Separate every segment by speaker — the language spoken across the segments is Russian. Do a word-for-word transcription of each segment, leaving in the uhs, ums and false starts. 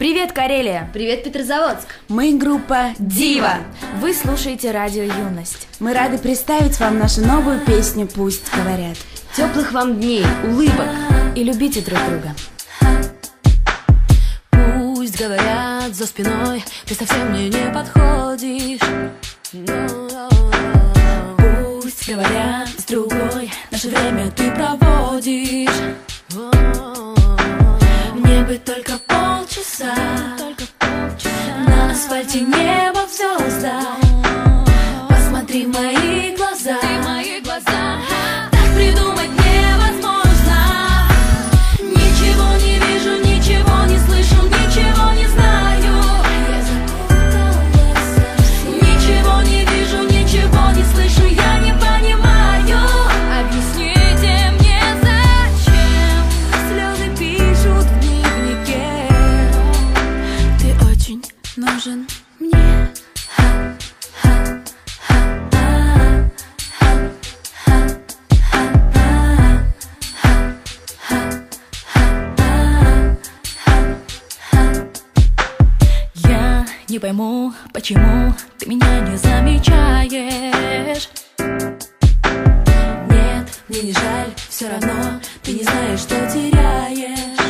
Speaker 1: Привет, Карелия!
Speaker 2: Привет, Петрозаводск!
Speaker 3: Мы группа
Speaker 1: Дива! Вы слушаете радио «Юность».
Speaker 3: Мы рады представить вам нашу новую песню «Пусть говорят».
Speaker 2: Теплых вам дней, улыбок!
Speaker 1: И любите друг друга.
Speaker 4: Пусть говорят за спиной, ты совсем мне не подходишь. Пусть говорят с другой, наше время ты проводишь. Мне бы только полчаса, только полчаса на асфальте небо в звездах. Посмотри в мои глаза, ты мои глаза. Так придумать невозможно. Ничего не вижу, ничего не слышу, ничего не знаю. Я запуталась совсем. Ничего не вижу, ничего не слышу, я не понимаю. Объясните мне, зачем слезы пишут в дневнике. Ты очень нужен мне. Я не пойму, почему ты меня не замечаешь. Нет, мне не жаль, все равно ты не знаешь, что теряешь.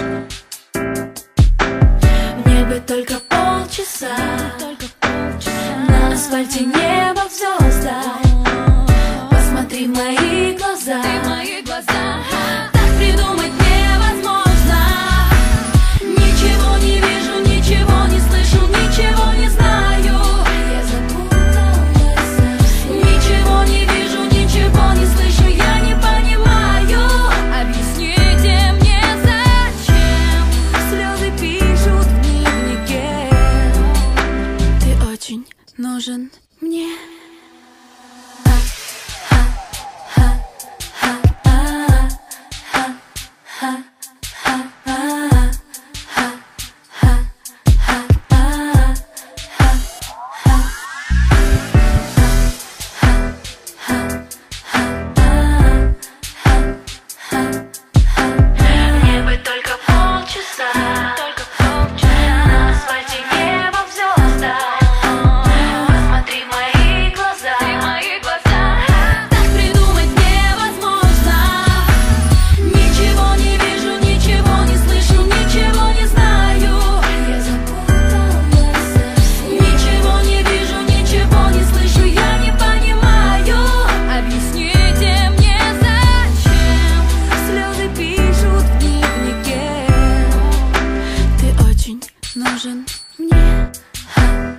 Speaker 4: Мне бы только полчаса, только полчаса на асфальте небо в звездах. Посмотри в мои глаза, ты мои глаза. Так придумать невозможно. Ничего не вижу, ничего не слышу, ничего не знаю. Я запуталась совсем. Ничего не вижу, ничего не слышу, я не понимаю. Объясните мне, зачем слезы пишут в дневнике. Ты очень нужен мне. Мне бы только полчаса, только полчаса на асфальте небо в звездах. Посмотри в мои глаза, ты мои глаза. Так придумать невозможно. Ничего не вижу, ничего не слышу, ничего не знаю. Я запуталась совсем. Ничего не вижу, ничего не слышу, я не понимаю. Объясните мне, зачем слезы пишут в дневнике. Ты очень нужен мне.